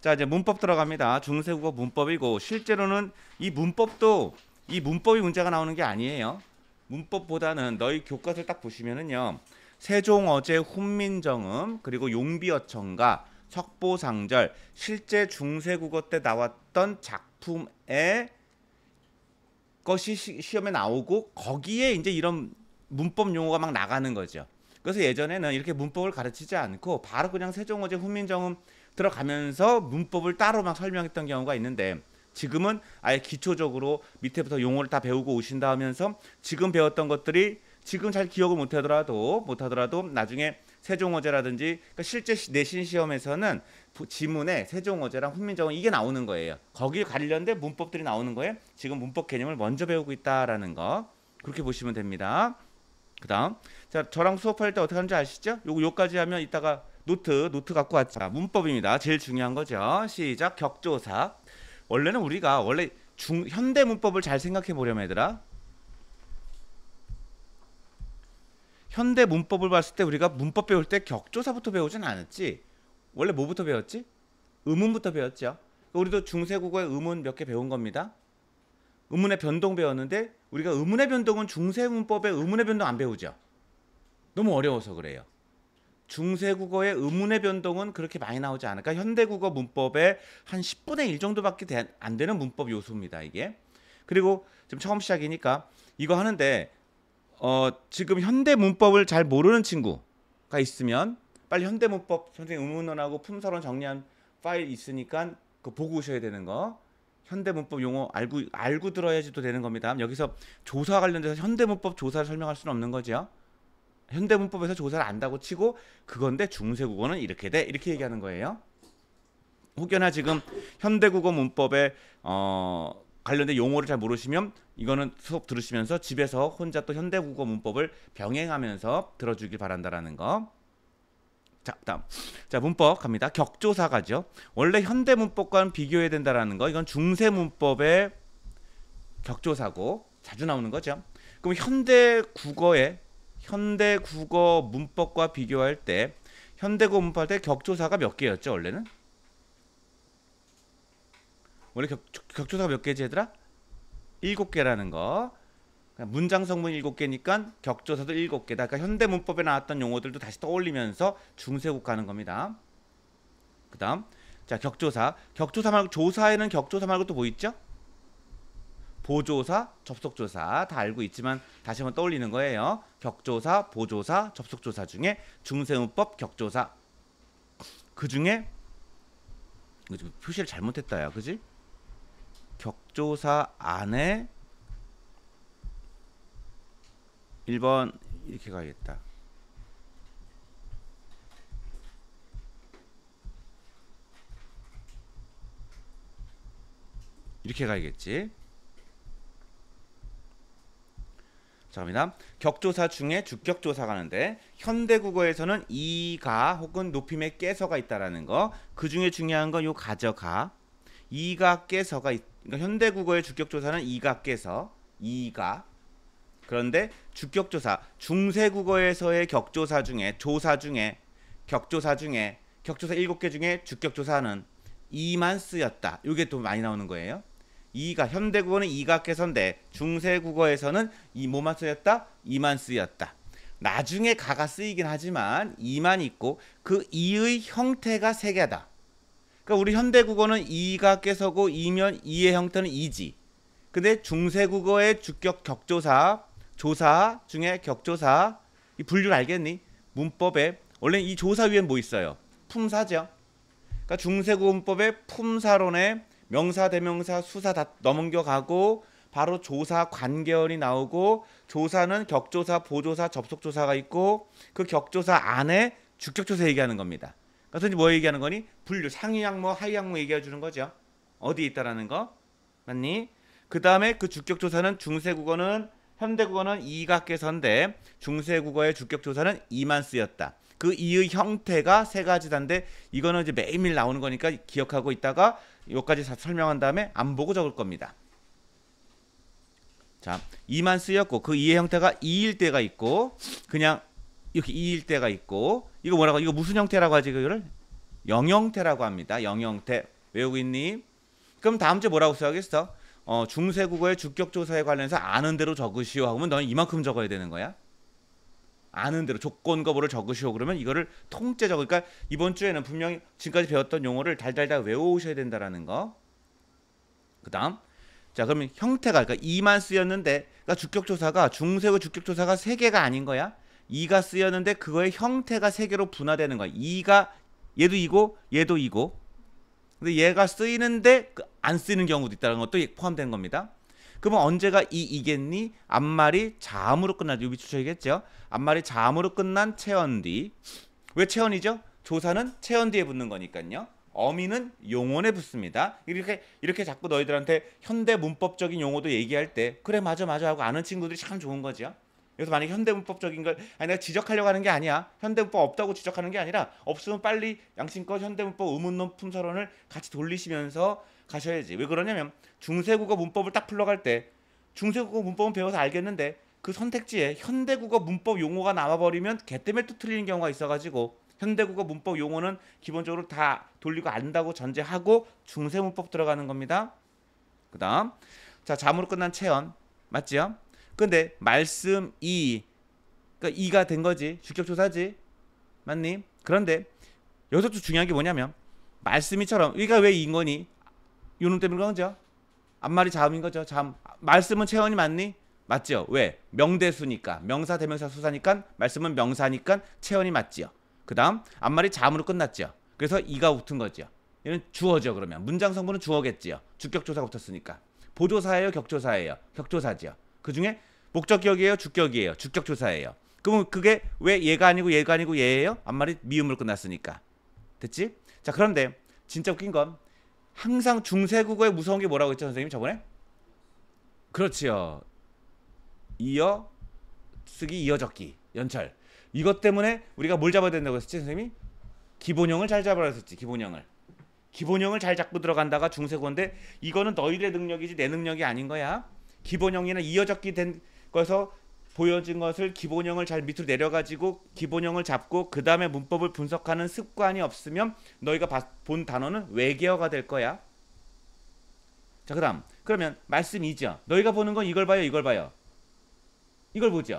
자, 이제 문법 들어갑니다. 중세국어 문법이고, 실제로는 이 문법이 문제가 나오는 게 아니에요. 문법보다는 너희 교과서를 딱 보시면은요, 세종어제 훈민정음 그리고 용비어천가 석보상절 실제 중세국어 때 나왔던 작품의 것이 시험에 나오고, 거기에 이제 이런 문법 용어가 막 나가는 거죠. 그래서 예전에는 이렇게 문법을 가르치지 않고 바로 그냥 세종어제 훈민정음 들어가면서 문법을 따로 막 설명했던 경우가 있는데, 지금은 아예 기초적으로 밑에부터 용어를 다 배우고 오신다 하면서 지금 배웠던 것들이 지금 잘 기억을 못하더라도 나중에 세종어제라든지, 그러니까 실제 내신 시험에서는 지문에 세종어제랑 훈민정음 이게 나오는 거예요. 거기에 관련된 문법들이 나오는 거예요. 지금 문법 개념을 먼저 배우고 있다라는 거, 그렇게 보시면 됩니다. 그 다음, 자, 저랑 수업할 때 어떻게 하는지 아시죠? 요까지 하면 이따가 노트 갖고 왔죠. 자, 문법입니다. 제일 중요한 거죠. 시작. 격조사. 원래는 우리가 현대 문법을 잘 생각해 보려면, 얘들아, 현대 문법을 봤을 때 우리가 문법 배울 때 격조사부터 배우진 않았지. 원래 뭐부터 배웠지? 의문부터 배웠죠. 우리도 중세국어의 의문 몇 개 배운 겁니다. 의문의 변동 배웠는데, 우리가 의문의 변동은 중세문법의 의문의 변동 안 배우죠. 너무 어려워서 그래요. 중세국어의 의문의 변동은 그렇게 많이 나오지 않을까. 현대국어 문법의 한 10분의 1 정도밖에 안 되는 문법 요소입니다, 이게. 그리고 지금 처음 시작이니까 이거 하는데, 지금 현대 문법을 잘 모르는 친구가 있으면 빨리 현대 문법 선생님 의문론하고 품서론 정리한 파일 있으니까 그거 보고 오셔야 되는 거. 현대 문법 용어 알고 들어야지 또 되는 겁니다. 여기서 조사 관련돼서 현대 문법 조사를 설명할 수는 없는 거죠. 현대 문법에서 조사를 안다고 치고 그건데 중세국어는 이렇게 돼, 이렇게 얘기하는 거예요. 혹여나 지금 현대국어 문법에 관련된 용어를 잘 모르시면 이거는 수업 들으시면서 집에서 혼자 또 현대국어 문법을 병행하면서 들어주길 바란다라는 거. 자, 다음. 자, 문법 갑니다. 격조사가죠. 원래 현대 문법과는 비교해야 된다라는 거. 이건 중세 문법의 격조사고 자주 나오는 거죠. 그럼 현대 국어 문법과 비교할 때 현대국어 문법할 때 격조사가 몇 개였죠, 원래는? 원래 격조사가 몇 개지, 얘들아? 7개라는 거. 문장 성분 7개니까 격조사도 7개다. 그러니까 현대 문법에 나왔던 용어들도 다시 떠올리면서 중세국 가는 겁니다. 그 다음, 자, 격조사 말고 조사에는 격조사 말고 또 뭐 있죠? 보조사, 접속조사 다 알고 있지만 다시 한번 떠올리는 거예요. 격조사, 보조사, 접속조사 중에 중세문법 격조사. 그 중에 표시를 잘못했다, 야, 그지? 격조사 안에 1번 이렇게 가야겠다. 이렇게 가야겠지. 자, 갑니다. 격조사 중에 주격조사 가는데 현대국어에서는 이가 혹은 높임의 깨서가 있다라는 거. 그 중에 중요한 건 요 가져가. 이가 깨서가 그러니까 현대국어의 주격조사는 이가 깨서 이가. 그런데 주격조사 중세국어에서의 격조사 중에 격조사 7개 중에 주격조사는 이만 쓰였다. 이게 또 많이 나오는 거예요. 이가 현대국어는 이가 깨서인데 중세국어에서는 이 뭐만 쓰였다? 이만 쓰였다. 나중에 가가 쓰이긴 하지만 이만 있고 그 이의 형태가 3개다. 그러니까 우리 현대국어는 이가 깨서고 이면 이의 형태는 이지. 근데 중세국어의 주격 격조사 조사 중에 격조사 이 분류를 알겠니? 문법에 원래 이 조사 위엔 뭐 있어요? 품사죠. 그러니까 중세국어 문법의 품사론에 명사, 대명사, 수사 다 넘겨가고 바로 조사 관계어이 나오고 조사는 격조사, 보조사, 접속조사가 있고 그 격조사 안에 주격조사 얘기하는 겁니다. 그래서 뭐 얘기하는 거니? 분류, 상위항목, 하위항목 얘기해 주는 거죠. 어디에 있다라는 거. 맞니? 그 다음에 그 주격조사는 중세국어는 현대국어는 이가 깨서인데 중세국어의 주격조사는 이만 쓰였다. 그 이의 형태가 3가지단데 이거는 이제 매일매일 나오는 거니까 기억하고 있다가 여기까지 설명한 다음에 안 보고 적을 겁니다. 자, 이만 쓰였고 그 이의 형태가 이일 때가 있고 그냥 이렇게 이일 때가 있고 이거 뭐라고? 이거 무슨 형태라고 하지? 그거를 영형태라고 합니다. 영형태. 외우고 있니? 그럼 다음 주에 뭐라고 써야겠어? 중세국어의 주격조사에 관련해서 아는 대로 적으시오 하면 너는 이만큼 적어야 되는 거야. 아는 대로 조건거부를 적으시오 그러면 이거를 통째 적으니까 그러니까 이번 주에는 분명히 지금까지 배웠던 용어를 달달달 외워오셔야 된다라는 거. 그 다음 자 그러면 형태가 그러니까 이만 쓰였는데 그러니까 주격조사가 중세국 주격조사가 세 개가 아닌 거야. 이가 쓰였는데 그거의 형태가 세 개로 분화되는 거야. 이가 얘도 이고 얘도 이고 근데 얘가 쓰이는데 안 쓰이는 경우도 있다는 것도 포함된 겁니다. 그러면 언제가 이겠니? 앞말이 자음으로 끝나죠. 유비 추천이겠죠. 앞말이 자음으로 끝난 체언 뒤. 왜 체언이죠? 조사는 체언 뒤에 붙는 거니까요. 어미는 용언에 붙습니다. 이렇게 자꾸 너희들한테 현대 문법적인 용어도 얘기할 때 그래 맞아 하고 아는 친구들이 참 좋은 거죠. 그래서 만약에 현대 문법적인 걸 아니 내가 지적하려고 하는 게 아니야. 현대 문법 없다고 지적하는 게 아니라 없으면 빨리 양심껏 현대 문법 의문론 품서론을 같이 돌리시면서 가셔야지. 왜 그러냐면 중세국어 문법을 딱 풀러갈 때 중세국어 문법은 배워서 알겠는데 그 선택지에 현대국어 문법 용어가 나와버리면 걔 때문에 또 틀리는 경우가 있어가지고 현대국어 문법 용어는 기본적으로 다 돌리고 안다고 전제하고 중세 문법 들어가는 겁니다. 그 다음 자 자문으로 끝난 체언 맞지요? 근데 말씀 그러니까 이가 된 거지. 주격조사지. 맞니? 그런데 여기서 또 중요한 게 뭐냐면 말씀이처럼 이가 왜 이인 거니? 요놈 때문인 거죠. 앞말이 자음인 거죠. 자음. 말씀은 체언이 맞니? 맞죠. 왜? 명대수니까. 명사 대명사 수사니까 말씀은 명사니까 체언이 맞지요. 그 다음 앞말이 자음으로 끝났죠. 그래서 이가 붙은 거죠. 얘는 주어죠. 그러면 문장 성분은 주어겠지요. 주격조사가 붙었으니까. 보조사예요, 격조사예요. 격조사지요. 그 중에 목적격이에요, 주격이에요. 주격조사예요. 그러면 그게 왜 얘가 아니고 얘예요? 앞말이 미음으로 끝났으니까. 됐지? 자 그런데 진짜 웃긴 건 항상 중세국어의 무서운 게 뭐라고 했죠 선생님 저번에? 그렇지요. 이어 쓰기 이어 적기 연철 이것 때문에 우리가 뭘 잡아야 된다고 했었지 선생님이? 기본형을 잘 잡아라 했었지. 기본형을 잘 잡고 들어간다가 중세국어인데 이거는 너희들의 능력이지 내 능력이 아닌 거야. 기본형이나 이어 적기 된 거에서 보여진 것을 기본형을 잘 밑으로 내려가지고 기본형을 잡고 그 다음에 문법을 분석하는 습관이 없으면 너희가 본 단어는 외계어가 될 거야. 자 그 다음 그러면 말씀이죠. 너희가 보는 건 이걸 봐요 이걸 보죠.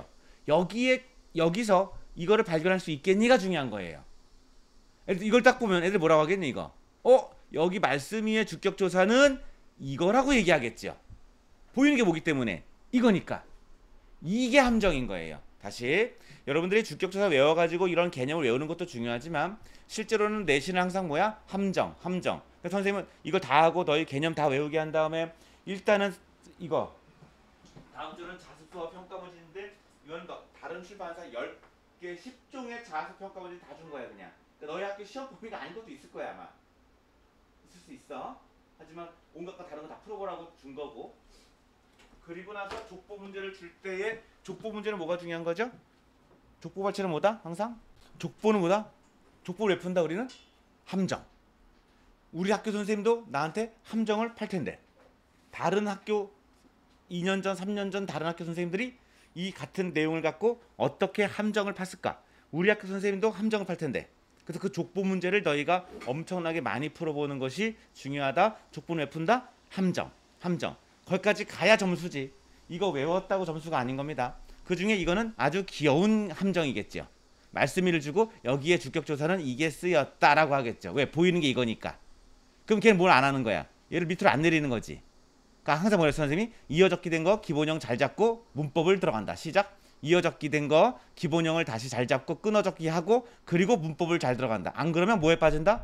여기서 이거를 발견할 수 있겠니가 중요한 거예요. 이걸 딱 보면 애들 뭐라고 하겠니 이거? 여기 말씀이의 주격조사는 이거라고 얘기하겠죠. 보이는 게 뭐기 때문에 이거니까. 이게 함정인 거예요. 다시 여러분들이 주격조사 외워가지고 이런 개념을 외우는 것도 중요하지만 실제로는 내신은 항상 뭐야? 함정. 그래서 선생님은 이거 다 하고 너희 개념 다 외우게 한 다음에 일단은 이거 다음 주는 자습수와 평가문제인데 이건 다른 출판사 10개 10종의 자습 평가문제 다 준 거야 그냥. 그러니까 너희 학교 시험 범위가 아닌 것도 있을 거야 아마. 있을 수 있어. 하지만 온갖 거 다른 거 다 풀어보라고 준 거고. 그리고 나서 족보 문제를 줄 때에 족보 문제는 뭐가 중요한 거죠? 족보 발췌는 뭐다? 항상? 족보는 뭐다? 족보를 왜 푼다 우리는? 함정. 우리 학교 선생님도 나한테 함정을 팔 텐데 다른 학교 2년 전, 3년 전 다른 학교 선생님들이 이 같은 내용을 갖고 어떻게 함정을 팠을까? 우리 학교 선생님도 함정을 팔 텐데 그래서 그 족보 문제를 너희가 엄청나게 많이 풀어보는 것이 중요하다. 족보는 왜 푼다? 함정. 거기까지 가야 점수지. 이거 외웠다고 점수가 아닌 겁니다. 그 중에 이거는 아주 귀여운 함정이겠죠. 말씀일을 주고 여기에 주격조사는 이게 쓰였다라고 하겠죠. 왜? 보이는 게 이거니까. 그럼 걔는 뭘 안 하는 거야? 얘를 밑으로 안 내리는 거지. 그러니까 항상 뭐랬어 선생님이? 이어 적기 된 거 기본형 잘 잡고 문법을 들어간다. 시작. 이어 적기 된 거 기본형을 다시 잘 잡고 끊어 적기 하고 그리고 문법을 잘 들어간다. 안 그러면 뭐에 빠진다?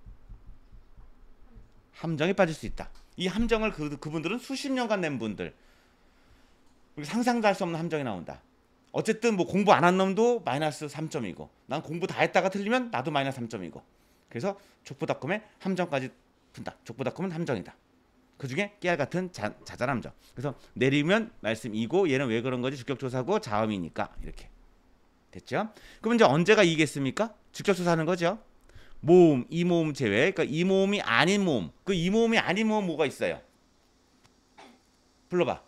함정에 빠질 수 있다. 이 함정을 그분들은 수십 년간 낸 분들. 상상도 할 수 없는 함정이 나온다. 어쨌든 뭐 공부 안 한 놈도 마이너스 3점이고 난 공부 다 했다가 틀리면 나도 마이너스 3점이고 그래서 족보닷컴에 함정까지 푼다. 족보닷컴은 함정이다. 그 중에 깨알 같은 자잘함정. 그래서 내리면 말씀이고 얘는 왜 그런 거지? 주격조사고 자음이니까 이렇게 됐죠? 그럼 이제 언제가 이겠습니까? 주격조사하는 거죠. 모음, 이 모음 제외. 그러니까 이 모음이 아닌 모음. 그 이 모음이 아닌 모음 뭐가 있어요? 불러봐.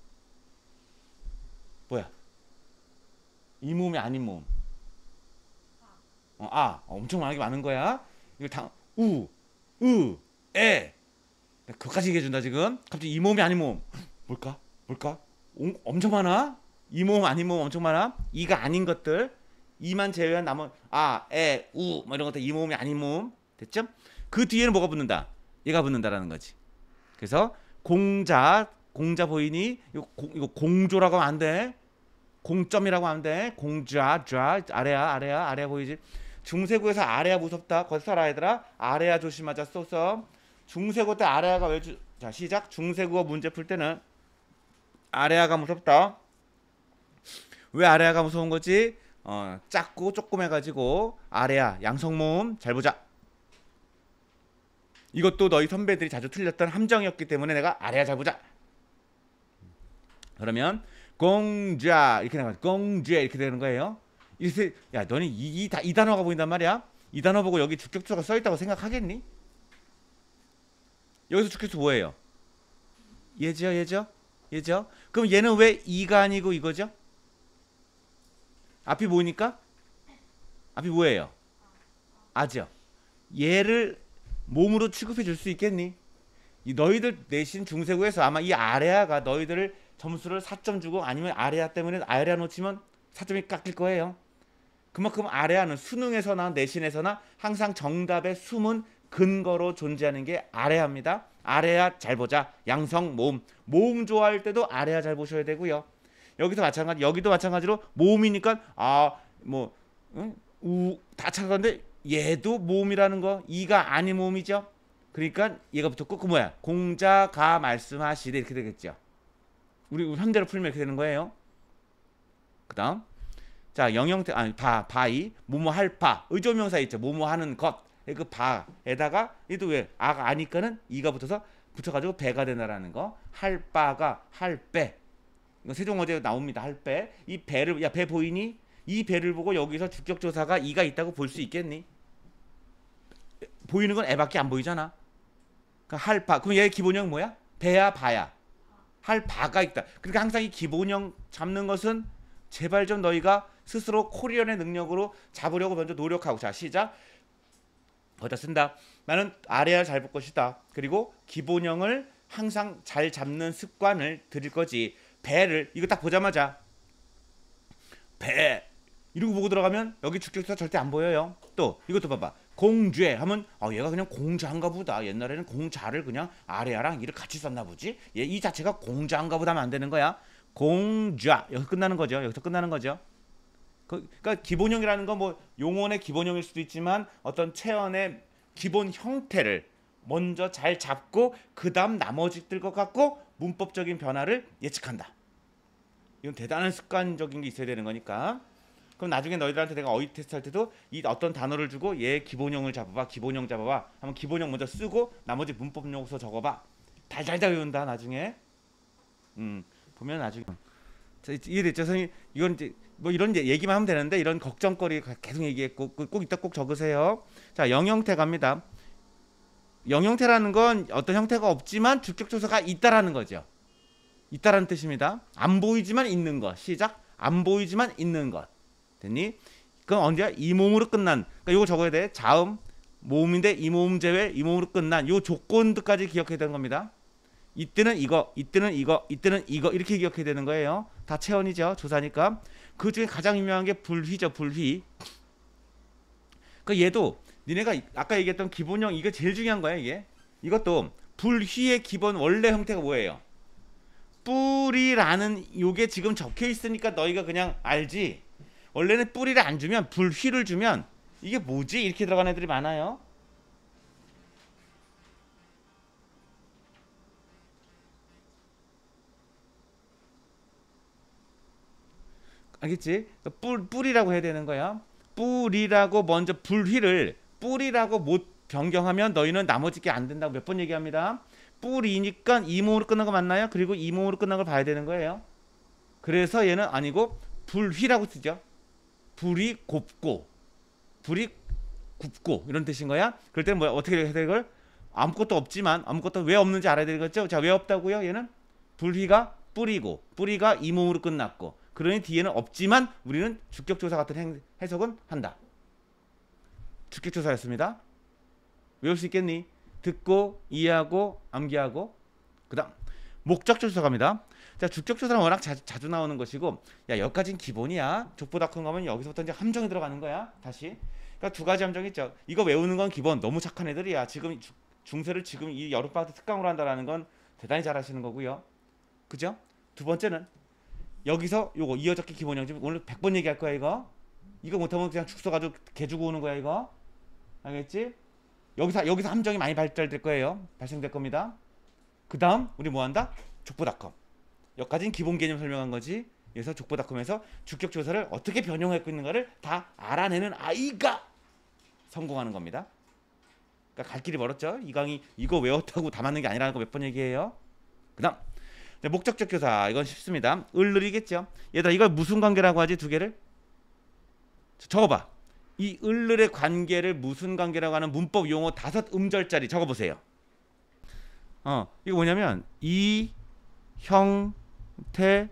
뭐야? 이 모음이 아닌 모음. 엄청 많은 거야. 이거 다 우, 으, 에. 그것까지 얘기해 준다 지금. 갑자기 이 모음이 아닌 모음. 뭘까? 뭘까? 엄청 많아. 이 모음 아닌 모음 엄청 많아. 이가 아닌 것들. 이만 제외한 남은 아, 에, 우, 뭐 이런 것들 이 모음이 아닌 모음. 됐죠? 그 뒤에는 뭐가 붙는다? 얘가 붙는다라는 거지. 그래서 공자 보이니? 이거 공조라고 하면 안 돼. 공점이라고 하면 돼. 공자, 좌, 아래야 보이지? 중세고에서 아래야 무섭다. 거기서 알아 얘들아. 아래야 조심하자. 써서 중세고 때 아래야가 자 시작. 중세국어 문제 풀 때는 아래야가 무섭다. 왜 아래야가 무서운 거지? 작고 조그매가지고 아래야 양성모음 잘 보자. 이것도 너희 선배들이 자주 틀렸던 함정이었기 때문에 내가 아래야 잘 보자. 그러면 공자 이렇게 나가 공자 이렇게 되는 거예요. 이제 야 너는 이 단어가 보인단 말이야. 이 단어 보고 여기 주격조가 써 있다고 생각하겠니? 여기서 주격조 뭐예요? 얘죠. 그럼 얘는 왜 이가 아니고 이거죠? 앞이 뭐니까? 앞이 뭐예요? 아죠. 얘를 몸으로 취급해 줄 수 있겠니? 이 너희들 내신 중세고에서 아마 이 아래아가 너희들을 점수를 4점 주고 아니면 아래아 때문에 아래아 놓치면 4점이 깎일 거예요. 그만큼 아래아는 수능에서나 내신에서나 항상 정답의 숨은 근거로 존재하는 게 아래아입니다. 아래아 잘 보자. 양성 모음 좋아할 때도 아래아 잘 보셔야 되고요. 여기도 마찬가지로 모음이니까 다 찾아갔는데 얘도 모음이라는 거 이가 아닌 모음이죠. 그러니까 얘가 붙었고 그 뭐야 공자가 말씀하시되 이렇게 되겠죠. 우리 현대로 풀면 이렇게 되는 거예요. 그 다음 자 영형태 바이 뭐뭐 할 바 의조명사 있죠. 뭐뭐 하는 것 그 바에다가 얘도 왜 아가 아니까는 이가 붙어가지고 배가 되나라는 거. 할 바가 할배 이거 세종어제 나옵니다. 할배 이 배를 야 배 보이니? 이 배를 보고 여기서 주격조사가 이가 있다고 볼 수 있겠니? 보이는 건 애밖에 안 보이잖아. 그러니까 할바 그럼 얘의 기본형 뭐야? 배야 바야 할 바가 있다. 그러니까 항상 이 기본형 잡는 것은 제발 좀 너희가 스스로 코리언의 능력으로 잡으려고 먼저 노력하고. 자 시작. 거기다 쓴다. 나는 아래야 잘 볼 것이다. 그리고 기본형을 항상 잘 잡는 습관을 들일 거지. 배를 이거 딱 보자마자 배 이러고 보고 들어가면 여기 주격조사 절대 안 보여요. 또 이것도 봐봐. 공죄 하면 얘가 그냥 공자인가 보다. 옛날에는 공자를 그냥 아래아랑 이를 같이 썼나 보지. 얘 이 자체가 공자인가 보다 하면 안 되는 거야. 공자 여기서 끝나는 거죠. 그러니까 기본형이라는 건 뭐 용언의 기본형일 수도 있지만 어떤 체언의 기본 형태를 먼저 잘 잡고 그 다음 나머지들 것 갖고 문법적인 변화를 예측한다. 이건 대단한 습관적인 게 있어야 되는 거니까. 그럼 나중에 너희들한테 내가 어휘 테스트 할 때도 이 어떤 단어를 주고 얘 기본형을 잡아봐. 기본형 잡아봐. 하면 기본형 먼저 쓰고 나머지 문법 요소 적어봐. 달달달 외운다 나중에. 보면 나중에 이해됐죠? 선생님 이건 이제 뭐 이런 얘기만 하면 되는데 이런 걱정거리 계속 얘기했고 꼭 이따 꼭 적으세요. 자 영형태 갑니다. 영형태라는 건 어떤 형태가 없지만 주격조사가 있다라는 거죠. 있다라는 뜻입니다. 안 보이지만 있는 것. 시작. 안 보이지만 있는 것. 됐니? 그럼 언제야? 이 모음으로 끝난. 그러니까 이거 적어야 돼. 자음 모음인데 이 모음 제외 이 모음으로 끝난 요 조건들까지 기억해야 되는 겁니다. 이때는 이거 이렇게 기억해야 되는 거예요. 다 체언이죠. 조사니까. 그 중에 가장 유명한 게 불휘죠. 불휘. 그 얘도 니네가 아까 얘기했던 기본형 이거 제일 중요한 거야 이게. 이것도 불휘의 기본 원래 형태가 뭐예요? 뿌리라는 요게 지금 적혀 있으니까 너희가 그냥 알지. 원래는 뿌리를 안 주면 불휘를 주면 이게 뭐지? 이렇게 들어가는 애들이 많아요. 알겠지? 뿌리라고 해야 되는 거야. 뿌리라고 먼저 뿌리라고 못 변경하면 너희는 나머지 게 안 된다고 몇 번 얘기합니다. 뿌리니까 이모음으로 끝난 거 맞나요? 그리고 이모음으로 끝난 걸 봐야 되는 거예요. 그래서 얘는 아니고 불휘라고 쓰죠. 불이 곱고 불이 굽고 이런 뜻인 거야. 그럴 때는 뭐야? 어떻게 해야 돼 이걸? 아무것도 없지만 아무것도 왜 없는지 알아야 되겠죠? 자, 왜 없다고요? 얘는 불휘가 뿌리고 뿌리가 이모음으로 끝났고 그러니 뒤에는 없지만 우리는 주격조사 같은 해석은 한다. 주격조사였습니다. 외울 수 있겠니? 듣고 이해하고 암기하고. 그다음 목적격 조사 갑니다. 자, 주격 조사는 워낙 자주 나오는 것이고, 야, 여기까지는 기본이야. 족보닷컴 가면 여기서부터 이제 함정이 들어가는 거야. 다시. 그러니까 두 가지 함정이 있죠. 이거 외우는 건 기본. 너무 착한 애들이야. 지금 중세를 지금 이 여름방학 때 특강으로 한다라는 건 대단히 잘하시는 거고요. 그죠? 두 번째는 여기서 요거 이어적기 기본 형식 오늘 100번 얘기할 거야 이거. 이거 못하면 그냥 죽서 가지고 개 주고 오는 거야 이거. 알겠지? 여기서 함정이 많이 발달될 거예요. 발생될 겁니다. 그 다음 우리 뭐 한다? 족보닷컴. 여기까지는 기본 개념 설명한 거지. 그래서 족보닷컴에서 주격 조사를 어떻게 변형하고 있는가를 다 알아내는 아이가 성공하는 겁니다. 그러니까 갈 길이 멀었죠. 이 강의 이거 외웠다고 다 맞는 게 아니라는 거 몇 번 얘기해요. 그다음 목적격 교사 이건 쉽습니다. 을을이겠죠. 얘들아 이걸 무슨 관계라고 하지? 두 개를 적어봐. 이 을을의 관계를 무슨 관계라고 하는 문법 용어 5음절짜리 적어보세요. 이거 뭐냐면 이 형태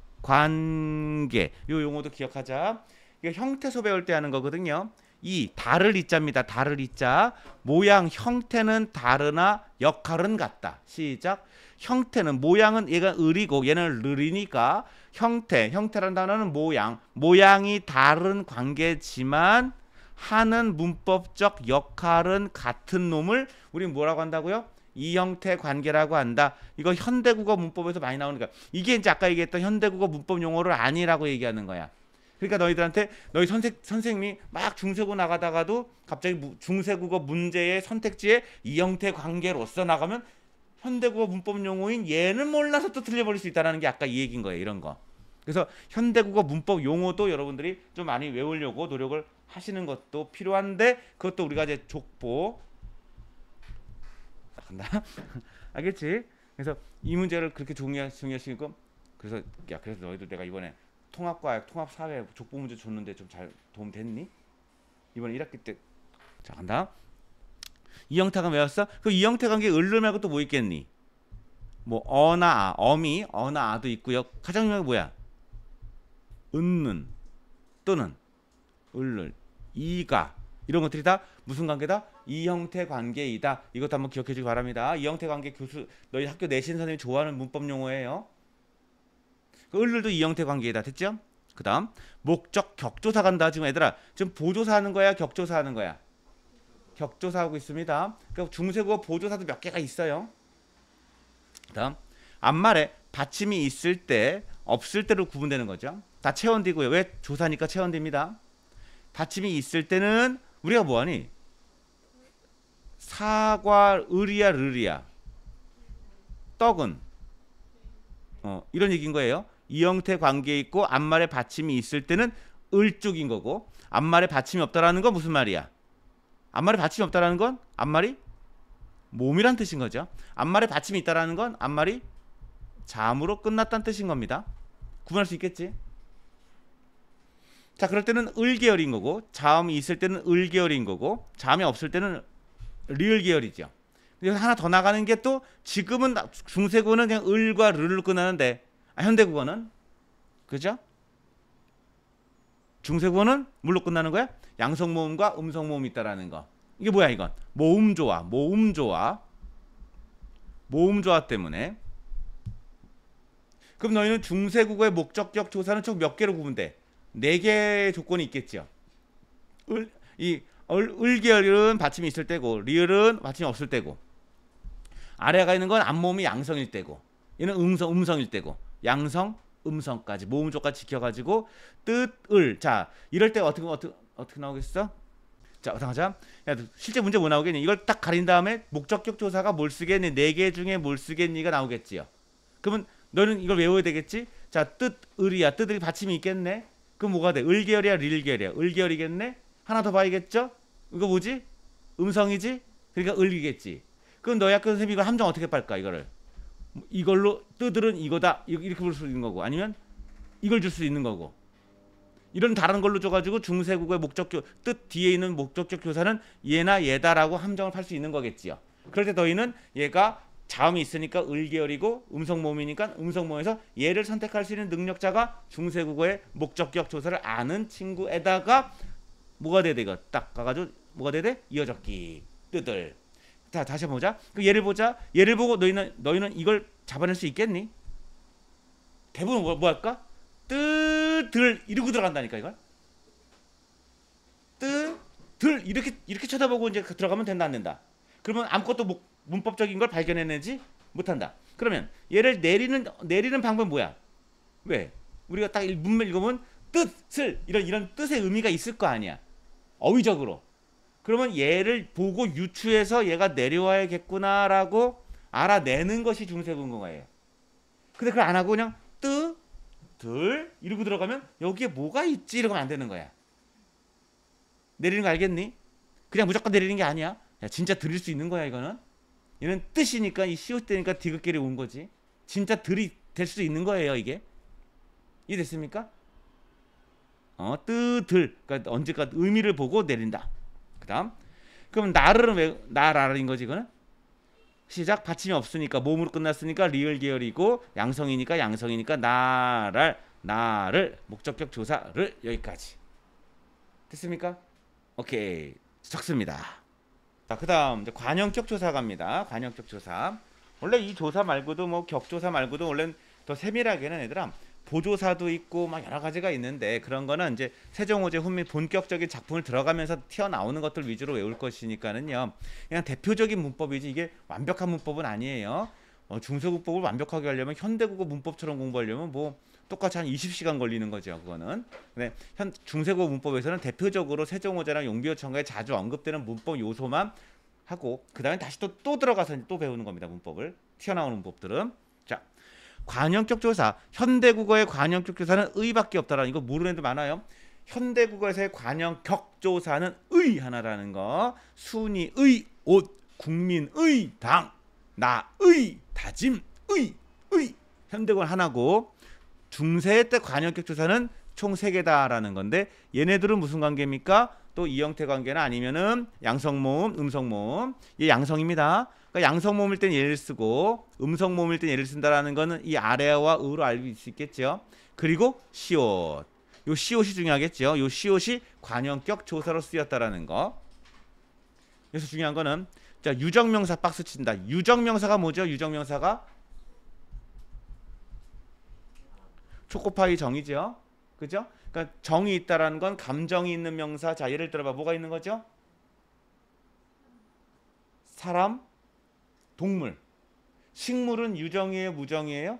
관계 요 용어도 기억하자. 이거 형태소 배울 때 하는 거거든요. 이 다를 이자입니다. 다를 이자. 모양 형태는 다르나 역할은 같다. 시작. 형태는 모양은 얘가 을이고 얘는 르이니까 형태라는 단어는 모양이 다른 관계지만 하는 문법적 역할은 같은 놈을 우리 뭐라고 한다고요? 이 형태 관계라고 한다. 이거 현대국어 문법에서 많이 나오는 거야. 이게 이제 아까 얘기했던 현대국어 문법 용어를 아니라고 얘기하는 거야. 그러니까 너희들한테 너희 선생님이 막 중세고 나가다가도 갑자기 중세국어 문제의 선택지에 이 형태 관계로서 나가면 현대국어 문법 용어인 얘는 몰라서 또 틀려버릴 수 있다는 게 아까 이 얘기인 거예요. 이런 거. 그래서 현대국어 문법 용어도 여러분들이 좀 많이 외우려고 노력을 하시는 것도 필요한데 그것도 우리가 이제 족보 간다. 알겠지? 그래서 이 문제를 그렇게 중요하시고 그래서 너희들 내가 이번에 통합과학, 통합사회 족보 문제 줬는데 좀 잘 도움 됐니? 이번에 1학기 때 자 간다. 이 형태가 외웠어? 그 이 형태 관계 을르 말고 또 뭐 있겠니? 뭐 어나 아, 어미 어나 아도 있고요. 가장 유명한 게 뭐야? 은는 또는 을를 이가 이런 것들이 다 무슨 관계다? 이 형태 관계이다. 이것도 한번 기억해 주기 바랍니다. 이 형태 관계 교수 너희 학교 내신 선생님이 좋아하는 문법 용어예요. 그 을들도 이 형태 관계이다. 됐죠? 그 다음 목적 격조사 간다. 지금 얘들아 지금 보조사 하는 거야? 격조사 하는 거야? 격조사 하고 있습니다. 그러니까 중세국어 보조사도 몇 개가 있어요. 그 다음 앞말에 받침이 있을 때 없을 때로 구분되는 거죠. 다 체언디고요. 왜? 조사니까 체언디입니다. 받침이 있을 때는 우리가 뭐하니? 사과 을이야 르리야 떡은 이런 얘기인 거예요. 이 형태 관계에 있고 앞말에 받침이 있을 때는 을 쪽인 거고 앞말에 받침이 없다라는 건 무슨 말이야? 앞말에 받침이 없다라는 건 앞말이 몸이란 뜻인 거죠. 앞말에 받침이 있다라는 건 앞말이 잠으로 끝났다는 뜻인 겁니다. 구분할 수 있겠지? 자, 그럴 때는 을 계열인 거고 자음이 있을 때는 을 계열인 거고 자음이 없을 때는 리을 계열이죠. 그래서 하나 더 나가는 게 또 지금은 중세국어는 그냥 을과 르로 끝나는데 현대국어는 그죠? 중세국어는 물로 끝나는 거야? 양성모음과 음성모음이 있다라는 거. 이게 뭐야 이건? 모음조화 때문에. 그럼 너희는 중세국어의 목적격 조사는 총 몇 개로 구분돼? 4개의 조건이 있겠죠. 을계열은 받침이 있을 때고 리을은 받침이 없을 때고 아래가 있는 건 앞모음이 양성일 때고 얘는 음성일 때고 양성, 음성까지 모음조까지 지켜가지고 뜻을 자 이럴 때 어떻게 나오겠어? 자 어떡하자. 야, 실제 문제 뭐 나오겠니? 이걸 딱 가린 다음에 목적격 조사가 뭘 쓰겠니? 4개 중에 뭘 쓰겠니가 나오겠지요. 그러면 너는 이걸 외워야 되겠지? 자 뜻을이야. 뜻을이 받침이 있겠네. 그럼 뭐가 돼? 을계열이야 릴계열이야? 을계열이겠네. 하나 더 봐야겠죠? 이거 뭐지? 음성이지? 그러니까 을이겠지. 그럼 너희 학교 선생님이 이걸 함정 어떻게 빨까? 이걸로 뜻들은 이거다 이렇게 볼 수 있는 거고 아니면 이걸 줄 수 있는 거고 이런 다른 걸로 줘가지고 중세국어의 목적격 뜻 뒤에 있는 목적격 교사는 얘나 얘다라고 함정을 팔 수 있는 거겠지요. 그럴 때 너희는 얘가 자음이 있으니까 을계열이고 음성모음이니까 음성모음에서 얘를 선택할 수 있는 능력자가 중세국어의 목적격 조사를 아는 친구에다가 뭐가 돼야 돼? 이거 딱 가가지고 뭐가 돼야 돼? 이어적기 뜻을 자, 다시 한번 보자. 그 예를 보자. 예를 보고 너희는 이걸 잡아낼 수 있겠니? 대부분 뭐 할까? 뜨들 이러고 들어간다니까 이걸. 뜨들 이렇게 쳐다보고 이제 들어가면 된다 안 된다. 그러면 아무것도 문법적인 걸 발견해내지 못한다. 그러면 얘를 내리는 방법은 뭐야? 왜? 우리가 딱 문맥 읽으면 뜻을 이런 뜻의 의미가 있을 거 아니야. 어휘적으로. 그러면 얘를 보고 유추해서 얘가 내려와야겠구나라고 알아내는 것이 중세문공어예요. 근데 그걸 안 하고 그냥 들 이러고 들어가면 여기에 뭐가 있지 이러면 안 되는 거야. 내리는 거 알겠니? 그냥 무조건 내리는 게 아니야. 야, 진짜 들을 수 있는 거야 이거는. 얘는 뜻이니까 이 시옷되니까 디귿길이 온 거지. 진짜 들이 될 수 있는 거예요 이게. 이해됐습니까? 뜨들 그러니까 언제까 의미를 보고 내린다. 그다음 그럼 나를은 왜 나라인 거지 이거는? 시작 받침이 없으니까 몸으로 끝났으니까 리을 계열이고 양성이니까 나를 목적격 조사를 여기까지 됐습니까? 오케이 적습니다. 자 그다음 이제 관형격 조사 갑니다. 관형격 조사 원래 이 조사 말고도 뭐 격조사 말고도 원래는 더 세밀하게는 얘들아 보조사도 있고 막 여러 가지가 있는데 그런 거는 이제 세종호재 훈민 본격적인 작품을 들어가면서 튀어나오는 것들 위주로 외울 것이니까는요. 그냥 대표적인 문법이지 이게 완벽한 문법은 아니에요. 중세국법을 완벽하게 하려면 현대국어 문법처럼 공부하려면 뭐 똑같이 한 20시간 걸리는 거죠. 그거는. 근데 중세국어 문법에서는 대표적으로 세종호재랑 용비어천가에 자주 언급되는 문법 요소만 하고 그다음에 다시 또 들어가서 또 배우는 겁니다. 문법을. 튀어나오는 문법들은. 자. 관형격 조사. 현대국어의 관형격 조사는 의밖에 없다라는 이거 모르는 애들 많아요. 현대국어에서의 관형격 조사는 의 하나라는 거. 순이 의, 옷, 국민의, 당, 나의, 다짐, 의. 현대국어 하나고 중세 때 관형격 조사는 총 3개다라는 건데 얘네들은 무슨 관계입니까? 또 이형태 관계나 아니면은 양성모음, 음성모음. 얘 양성입니다. 그러니까 양성모음일 땐 얘를 쓰고 음성모음일 땐 얘를 쓴다라는 거는 이 아래와 의로 알 수 있겠죠. 그리고 시옷. 요 시옷이 중요하겠죠. 요 시옷이 관형격 조사로 쓰였다라는 거. 그래서 중요한 거는 자, 유정명사 박스 친다. 유정명사가 뭐죠? 유정명사가 초코파이 정이죠. 그죠? 그러니까 정이 있다라는 건 감정이 있는 명사. 자, 예를 들어봐. 뭐가 있는 거죠? 사람, 동물. 식물은 유정이에요, 무정이에요?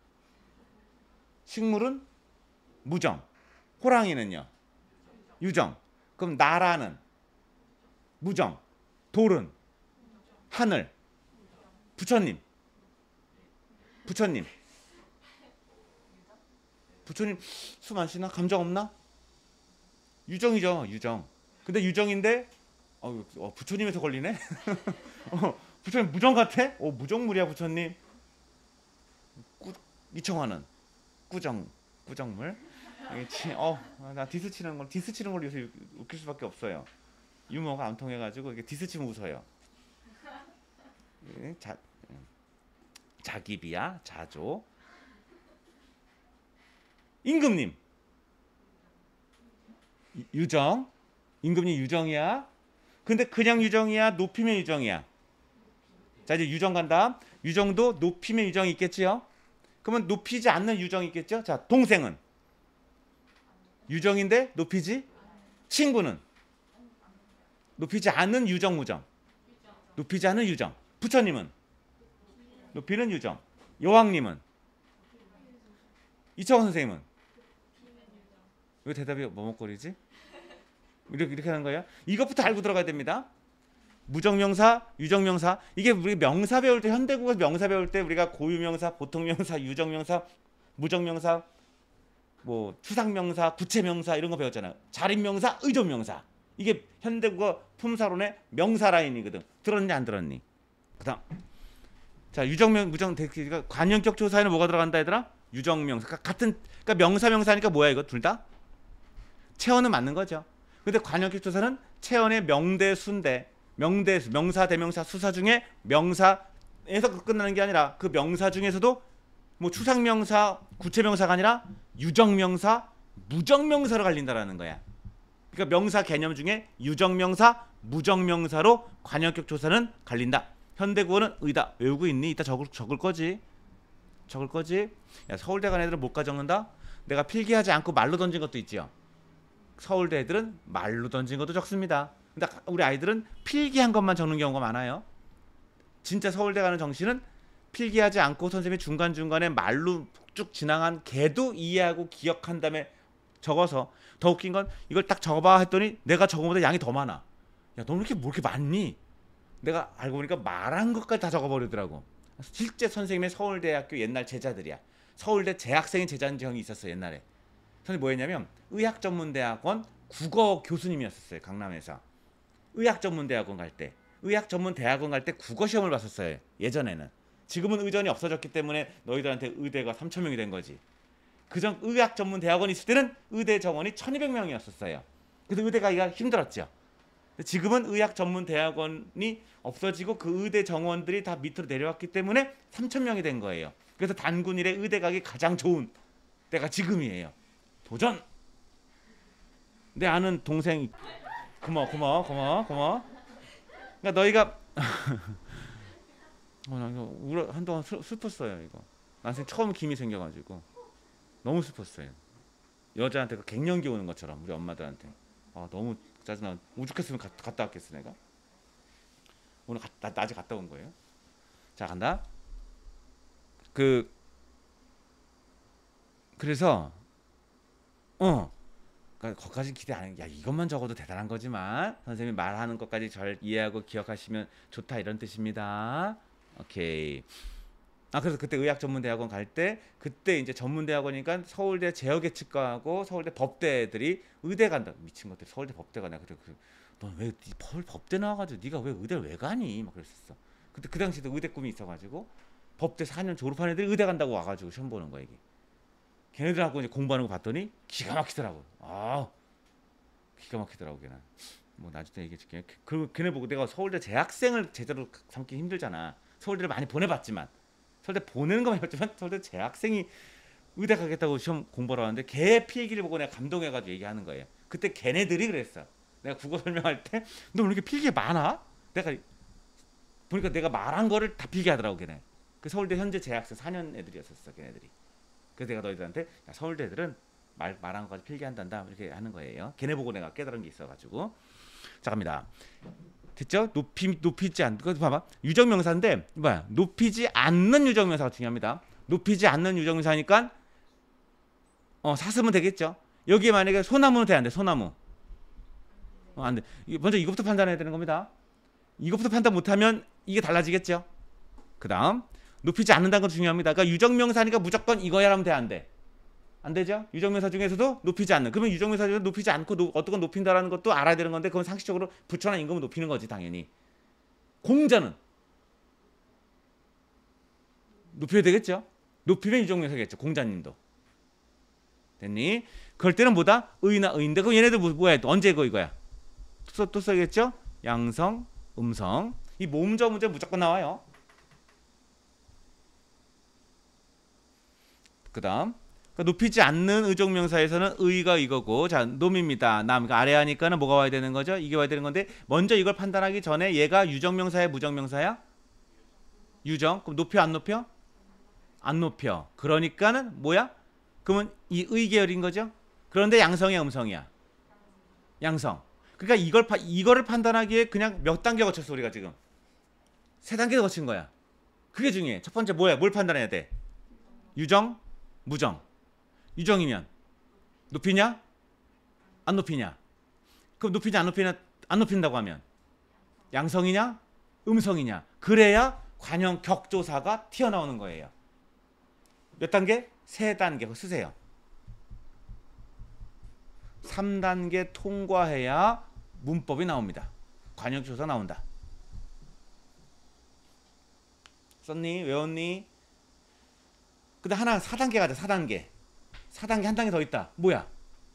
식물은 무정. 호랑이는요? 유정. 그럼 나라는 무정. 돌은 하늘. 부처님. 부처님 숨 안 쉬나? 감정 없나? 유정이죠, 유정. 근데 유정인데 부처님에서 걸리네? 부처님 무정 같아? 무정물이야 부처님. 이청화는 꾸정물. 나 디스 치는 걸 요새 웃길 수밖에 없어요. 유머가 안 통해가지고 이게 디스 치면 웃어요. 자기비야, 자조. 임금님. 유정. 임금님 유정이야. 근데 그냥 유정이야, 높이면 유정이야. 자, 이제 유정 간다. 유정도 높이면 유정이 있겠지요. 그러면 높이지 않는 유정이 있겠죠. 자, 동생은 유정인데 높이지. 친구는 높이지 않는 유정, 무정. 높이지 않은 유정. 부처님은 높이는 유정. 여왕님은 이창원 선생님은 왜 대답이 머뭇거리지? 이렇게 하는 거예요? 이것부터 알고 들어가야 됩니다. 무정명사, 유정명사. 이게 우리 명사 배울 때 현대국어 명사 배울 때 우리가 고유명사, 보통명사, 유정명사, 무정명사, 뭐 추상명사, 구체명사 이런 거 배웠잖아요. 자립명사, 의존명사. 이게 현대국어 품사론의 명사 라인이거든. 들었니 안 들었니? 그다음 자 유정명, 무정, 관형격 조사에는 뭐가 들어간다 얘들아? 유정명사. 그러니까 명사니까 뭐야 이거 둘 다? 체언은 맞는 거죠. 근데 관형격 조사는 체언의 명대, 순대, 명사, 대명사, 수사 중에 명사에서 끝나는 게 아니라 그 명사 중에서도 뭐 추상명사, 구체명사가 아니라 유정명사, 무정명사로 갈린다라는 거야. 그러니까 명사 개념 중에 유정명사, 무정명사로 관형격 조사는 갈린다. 현대국어는 의다. 외우고 있니? 이따 적을 거지. 적을 거지. 야, 서울대 간 애들은 뭐까지 적는다? 내가 필기하지 않고 말로 던진 것도 있지요. 서울대 애들은 말로 던진 것도 적습니다. 근데 우리 아이들은 필기한 것만 적는 경우가 많아요. 진짜 서울대 가는 정신은 필기하지 않고 선생님이 중간중간에 말로 쭉 지나간 걔도 이해하고 기억한 다음에 적어서. 더 웃긴 건 이걸 딱 적어봐 했더니 내가 적어보다 양이 더 많아. 야, 너 이렇게 뭐 이렇게 많니? 내가 알고 보니까 말한 것까지 다 적어버리더라고. 실제 선생님의 서울대학교 옛날 제자들이야. 서울대 재학생인 제자인 형이 있었어 옛날에. 선생님 뭐했냐면 의학전문대학원 국어 교수님이었었어요. 강남에서. 의학전문대학원 갈 때 국어 시험을 봤었어요. 예전에는. 지금은 의전이 없어졌기 때문에 너희들한테 의대가 3,000명이 된 거지. 그전 의학전문대학원이 있을 때는 의대 정원이 1,200명이었었어요. 그래서 의대 가기가 힘들었죠. 지금은 의학전문대학원이 없어지고 그 의대 정원들이 다 밑으로 내려왔기 때문에 3,000명이 된 거예요. 그래서 단군 이래 의대 가기 가장 좋은 때가 지금이에요. 도전! 내 아는 동생 고마워. 그러니까 너희가 나 이거 한동안 슬펐어요. 이거 난생 처음 김이 생겨가지고 너무 슬펐어요. 여자한테 그 갱년기 오는 것처럼 우리 엄마들한테. 너무 짜증나. 오죽했으면 갔다 왔겠어 내가. 오늘 나 아직 갔다 온 거예요. 자 간다. 그래서 그러니까 거기까지 기대 안 해. 야 이것만 적어도 대단한 거지만 선생님이 말하는 것까지 잘 이해하고 기억하시면 좋다 이런 뜻입니다. 오케이. 그래서 그때 의학전문대학원 갈 때 그때 이제 전문대학원이니까 서울대 제어계측과하고 서울대 법대들이 의대 간다. 미친 것들 서울대 법대 가냐. 그래 넌 왜 법대 나와가지고 네가 왜 의대를 왜 가니? 막 그랬었어. 그때 그 당시에도 의대 꿈이 있어가지고 법대 4년 졸업한 애들이 의대 간다고 와가지고 시험 보는 거야 이게. 걔네들하고 이제 공부하는 거 봤더니 기가 막히더라고. 기가 막히더라고 걔는. 뭐 나중에 얘기해줄게. 그리고 걔네 보고 내가 서울대 재학생을 제대로 삼기 힘들잖아. 서울대를 많이 보내봤지만 서울대 보내는 것만 해봤지만 서울대 재학생이 의대 가겠다고 시험 공부하러 왔는데 걔 필기를 보고 내가 감동해가지고 얘기하는 거예요. 그때 걔네들이 그랬어. 내가 국어 설명할 때 너 왜 이렇게 필기 많아? 내가 보니까 내가 말한 거를 다 필기하더라고 걔네. 그 서울대 현재 재학생 4년 애들이었었어 걔네들이. 그래서 내가 너희들한테 야, 서울대 애들은 말한 거까지 필기한단다 이렇게 하는 거예요. 걔네 보고 내가 깨달은 게 있어가지고. 자 갑니다. 됐죠? 높이지 않는 거 봐봐. 유정명사인데 뭐야? 높이지 않는 유정명사가 중요합니다. 높이지 않는 유정명사니까 사슴은 되겠죠. 여기에 만약에 소나무는 돼 안 돼? 소나무. 안 돼. 먼저 이것부터 판단해야 되는 겁니다. 이것부터 판단 못하면 이게 달라지겠죠. 그 다음 높이지 않는다는 건 중요합니다. 그러니까 유정명사니까 무조건 이거야 하면 돼 안 돼? 안 되죠? 유정명사 중에서도 높이지 않는. 그러면 유정명사 중에서 높이지 않고 어떤 건 높인다라는 것도 알아야 되는 건데 그건 상식적으로 부처나 임금을 높이는 거지 당연히. 공자는 높여야 되겠죠? 높이면 유정명사겠죠. 공자님도. 됐니? 그럴 때는 뭐다? 의나 의인데 그럼 얘네들 뭐야? 언제 이거야? 또 써야겠죠? 양성, 음성. 이 모음저 문제 무조건 나와요. 그 다음 높이지 않는 의정명사에서는 의가 이거고 자 놈입니다. 남 아래 하니까는 뭐가 와야 되는 거죠? 이게 와야 되는 건데 먼저 이걸 판단하기 전에 얘가 유정명사야 무정명사야? 유정. 그럼 높여 안 높여? 안 높여. 그러니까는 뭐야? 그러면 이 의계열인 거죠? 그런데 양성이야 음성이야? 양성. 그러니까 이거를 판단하기에 그냥 몇 단계 거쳤어 우리가 지금? 3단계 거친 거야. 그게 중요해. 첫 번째 뭐야? 뭘 판단해야 돼? 유정, 무정. 유정이면 높이냐? 안 높이냐? 그럼 높이냐 안 높인다고 하면 양성이냐? 음성이냐? 그래야 관형 격조사가 튀어나오는 거예요. 몇 단계? 3단계. 그거 쓰세요. 3단계 통과해야 문법이 나옵니다. 관형조사 나온다. 썼니? 외웠니? 근데 하나 4단계 가자. 4단계. 4단계 한 단계 더 있다. 뭐야?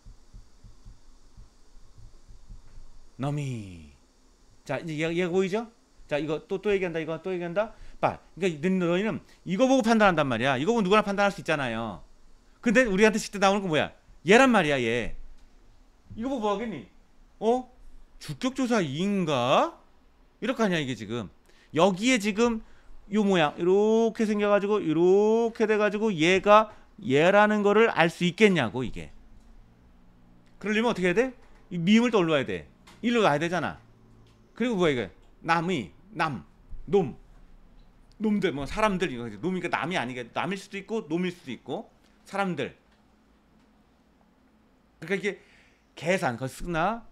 너미. 자 이제 얘가 보이죠? 자 이거 또 얘기한다. 이거 또 얘기한다. 봐. 그러니까 너희는 이거 보고 판단한단 말이야. 이거 보고 누구나 판단할 수 있잖아요. 근데 우리한테 실제 나오는 건 뭐야? 얘란 말이야 얘. 이거 보고 뭐 하겠니? 주격조사 2인가? 이렇게 하냐 이게 지금. 여기에 지금 요 모양 이렇게 생겨가지고 이렇게 돼가지고 얘가 얘라는 거를 알 수 있겠냐고 이게. 그러려면 어떻게 해야 돼? 이 미음을 떠올려야 돼. 일로 가야 되잖아. 그리고 뭐야 이게? 남이, 남, 놈, 놈들 뭐 사람들 이거 놈이니까 남이 아니게 남일 수도 있고 놈일 수도 있고 사람들. 그러니까 이게 계산 그거 쓰나?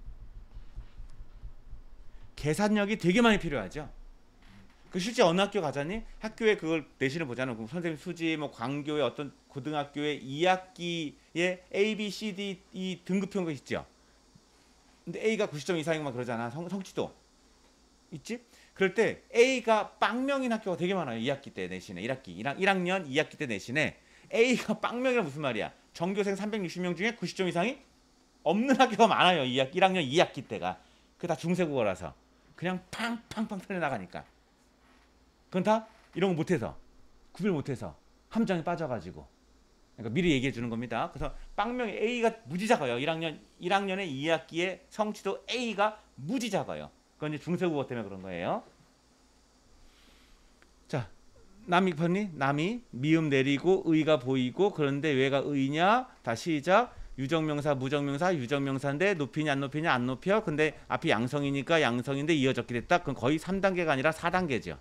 계산력이 되게 많이 필요하죠. 그 실제 어느 학교 가자니 학교에 그걸 내신을 보잖아. 그럼 선생님 수지 뭐 광교의 어떤 고등학교의 2학기에 A, B, C, D 이 등급표가 있죠. 근데 A가 90점 이상이면 그러잖아. 성취도 있지? 그럴 때 A가 빵명인 학교가 되게 많아요. 2학기 때 내신에 1학년 2학기 때 내신에 A가 빵명이란 무슨 말이야? 전교생 360명 중에 90점 이상이 없는 학교가 많아요. 1학년 2학기 때가. 그게 다 중세국어라서 그냥 팡팡팡 털려 나가니까. 그건 다 이런 거 못해서 구별 못해서 함정에 빠져가지고. 그러니까 미리 얘기해 주는 겁니다. 그래서 빵명이 A가 무지 작아요. 1학년에 2학기에 성취도 A가 무지 작아요. 그건 이제 중세국어 때문에 그런 거예요. 자, 남이 봤니? 남이 미음 내리고 의가 보이고 그런데 왜가 의냐? 다시 시작. 유정명사, 무정명사, 유정명사인데 높이냐 안 높이냐 안 높여. 근데 앞이 양성이니까 양성인데 이어졌게 됐다. 그건 거의 3단계가 아니라 4단계죠.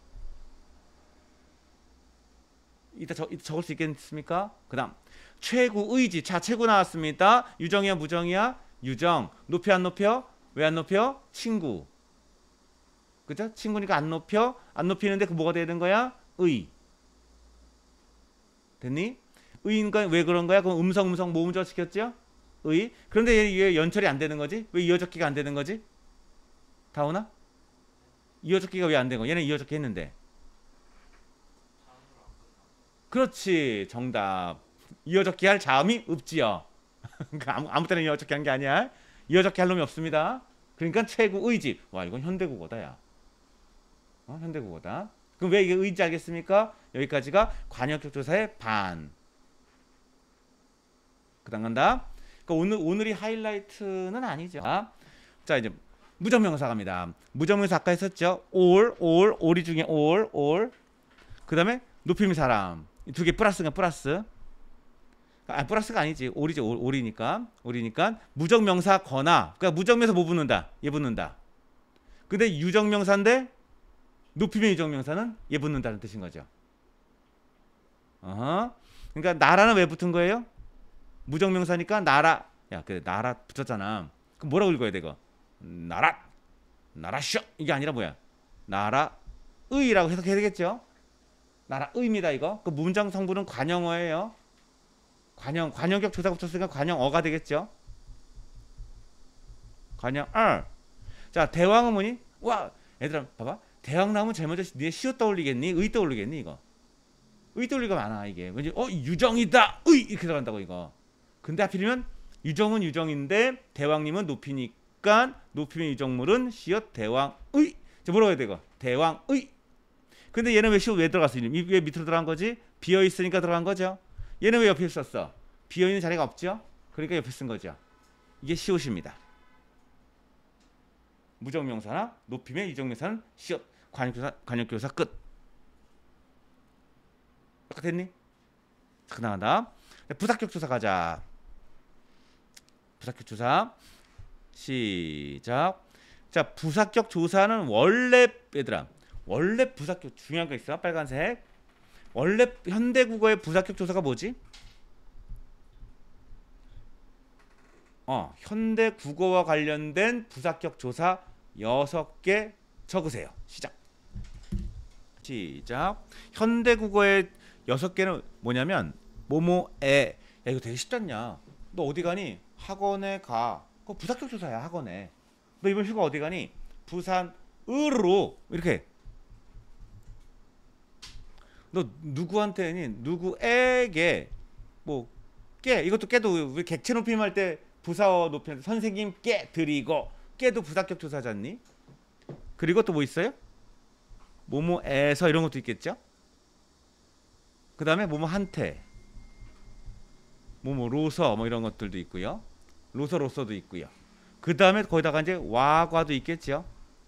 이따 적을 수 있겠습니까? 그 다음 최구 의지. 자, 최구 나왔습니다. 유정이야 무정이야? 유정. 높여 안 높여? 왜 안 높여? 친구. 그죠? 친구니까 안 높여. 안 높이는데 그 뭐가 되는 거야? 의. 됐니? 의인가 왜 그런 거야? 그럼 음성 모음절 시켰죠? 의. 그런데 얘 연철이 안 되는 거지? 왜 이어적기가 안 되는 거지? 다오나? 이어적기가 왜 안 되는 거야? 얘는 이어적기 했는데. 그렇지. 정답. 이어적기 할 자음이 없지요. 아무 때나 이어적기 한 게 아니야. 이어적기 할 놈이 없습니다. 그러니까 최고 의지. 와, 이건 현대국어다 야. 현대국어다. 그럼 왜 이게 의지 알겠습니까? 여기까지가 관역적 조사의 반. 그다음 간다. 그러니까 오늘이 하이라이트는 아니죠. 자, 이제 무정명사 갑니다. 무정명사 아까 했었죠. 올이 중에 올. 그다음에 높임이 사람. 두 개 플러스가 플러스. 플러스가 아니지. 올이니까. 무정명사 거나. 그러니까 무정명사 뭐 붙는다. 얘 붙는다. 근데 유정명사인데 높임의 유정명사는 얘 붙는다는 뜻인 거죠. 그러니까 나라는 왜 붙은 거예요? 무정명사니까 나라. 야, 그래 나라 붙었잖아. 그럼 뭐라고 읽어야 돼 이거? 나라쇼 이게 아니라 뭐야? 나라의라고 해석해야 되겠죠? 나라의입니다 이거. 그 문장 성분은 관형어예요. 관형격 조사가 붙었으니까 관형어가 되겠죠? 관형어. 자, 대왕은 뭐니? 와, 얘들아 봐봐. 대왕 나오면 제일 먼저 니네 시옷 떠올리겠니? 의 떠올리겠니 이거? 의 떠올리가 많아 이게. 왠지 유정이다. 의 이렇게 들어간다고 이거. 근데 하필이면 유정은 유정인데 대왕님은 높이니까 높이면 유정물은 시옷 대왕의. 자, 뭐라고 해야 돼 이거? 대왕의. 근데 얘는 왜 시옷 왜 들어갔어? 왜 밑으로 들어간 거지? 비어 있으니까 들어간 거죠. 얘는 왜 옆에 썼어? 비어 있는 자리가 없죠? 그러니까 옆에 쓴 거죠. 이게 시옷입니다. 무정명사나 높임의 유정명사는 시옷. 관역교사 끝. 됐니? 자, 나간다. 부사격 조사 가자. 부사격 조사 시작. 자, 부사격 조사는 원래 얘들아 원래 부사격 중요한 거 있어. 빨간색. 원래 현대국어의 부사격 조사가 뭐지? 현대국어와 관련된 부사격 조사 6개 적으세요. 시작. 현대국어의 6개는 뭐냐면 뭐뭐에. 야, 이거 되게 쉽지 않냐? 너 어디 가니? 학원에 가. 그거 부사격 조사야. 학원에. 너 이번 휴가 어디 가니? 부산으로. 이렇게. 너 누구한테니? 누구에게 뭐 깨. 이것도 깨도 우리 객체 높임 할 때 부사어 높임 선생님께 드리고. 깨도 부사격 조사잖니? 그리고 또 뭐 있어요? 뭐뭐에서 이런 것도 있겠죠? 그 다음에 뭐뭐한테, 뭐뭐로서 뭐 이런 것들도 있고요. 로서로서도 있고요. 그 다음에 거기다가 이제 와과도 있겠죠.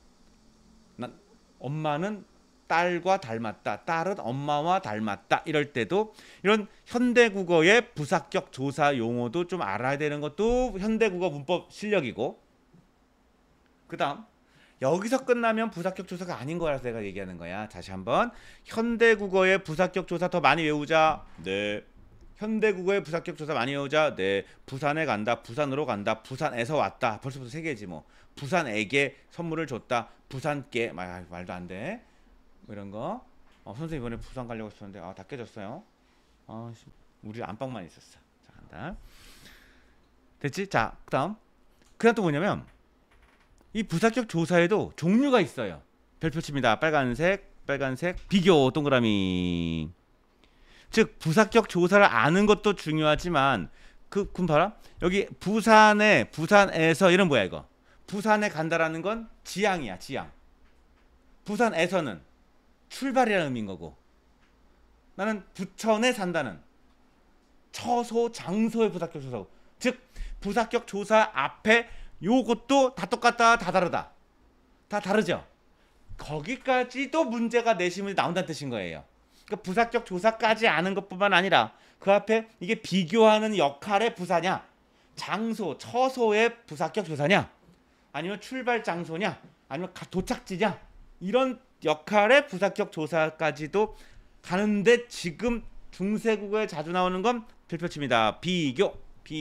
엄마는 딸과 닮았다. 딸은 엄마와 닮았다. 이럴 때도 이런 현대국어의 부사격 조사 용어도 좀 알아야 되는 것도 현대국어 문법 실력이고, 그 다음 여기서 끝나면 부사격 조사가 아닌 거라서 내가 얘기하는 거야. 다시 한번 현대국어의 부사격 조사 더 많이 외우자. 네. 현대국어의 부사격 조사 많이 외우자. 네. 부산에 간다. 부산으로 간다. 부산에서 왔다. 벌써부터 세 개지 뭐. 부산에게 선물을 줬다. 부산께 말도 안 돼. 뭐 이런 거. 선생님 이번에 부산 가려고 했었는데 다 깨졌어요. 우리 안방만 있었어. 자, 간다. 됐지? 자, 그다음 또 뭐냐면 이 부사격 조사에도 종류가 있어요. 별표 칩니다. 빨간색 비교 동그라미. 즉 부사격 조사를 아는 것도 중요하지만 그럼 봐라. 여기 부산에서 이런 뭐야 이거. 부산에 간다라는 건 지향이야. 지향. 부산에서는 출발이라는 의미인 거고, 나는 부천에 산다는 처소 장소의 부사격 조사고, 즉 부사격 조사 앞에 요것도 다 똑같다, 다 다르다, 다 다르죠. 거기까지도 문제가 내시문이 나온다는 뜻인 거예요. 그러니까 부사격 조사까지 아는 것뿐만 아니라 그 앞에 이게 비교하는 역할의 부사냐, 장소, 처소의 부사격 조사냐, 아니면 출발 장소냐, 아니면 도착지냐, 이런 역할의 부사격 조사까지도 가는데 지금 중세국어에 자주 나오는 건 별표칩니다. 비교.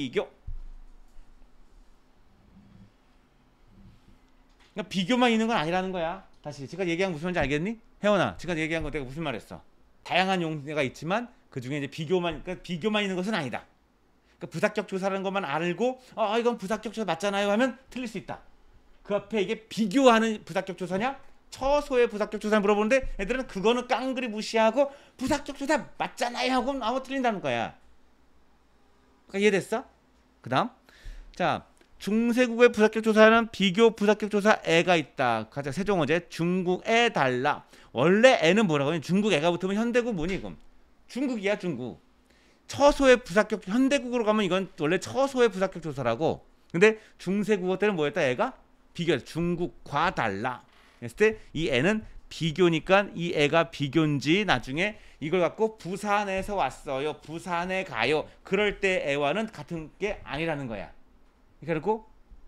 그러니까 비교만 있는 건 아니라는 거야. 다시 제가 얘기한 거 무슨 말인지 알겠니? 혜원아, 제가 얘기한 거 내가 무슨 말했어? 다양한 용어가 있지만 그 중에 이제 비교만 있는 것은 아니다. 그러니까 부사격 조사라는 것만 알고 이건 부사격 조사 맞잖아요 하면 틀릴 수 있다. 그 앞에 이게 비교하는 부사격 조사냐, 처소의 부사격 조사 물어보는데 애들은 그거는 깡그리 무시하고 부사격 조사 맞잖아요 하고 아무 틀린다는 거야. 그러니까 이해됐어? 그 다음 자, 중세국어의 부사격 조사는 비교 부사격 조사 애가 있다. 가자 세종어제 중국에 달라. 원래 애는 뭐라고 하면 중국 애가 붙으면 현대국 뭐니 이건? 중국이야 중국. 처소의 부사격 현대국으로 가면 이건 원래 처소의 부사격 조사라고. 근데 중세국어 때는 뭐였다 애가? 비교. 중국과 달라. 했을 때 이 애는 비교니까 이 애가 비교인지 나중에 이걸 갖고 부산에서 왔어요. 부산에 가요. 그럴 때 애와는 같은 게 아니라는 거야. 그리고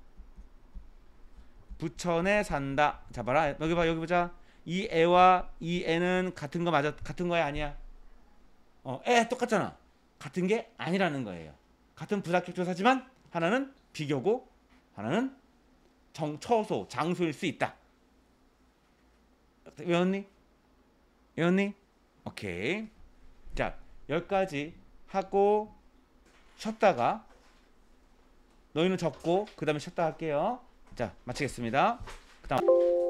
부천에 산다. 자 봐라. 여기 보자. 이 애와 이 애는 같은 거 맞아? 같은 거야 아니야? 애 똑같잖아. 같은 게 아니라는 거예요. 같은 부사격 조사지만 하나는 비교고 하나는 처소, 장소일 수 있다. 외웠니? 오케이. 자, 여기까지 하고 쉬었다가 너희는 적고 그 다음에 쉬었다 할게요. 자, 마치겠습니다. 그다음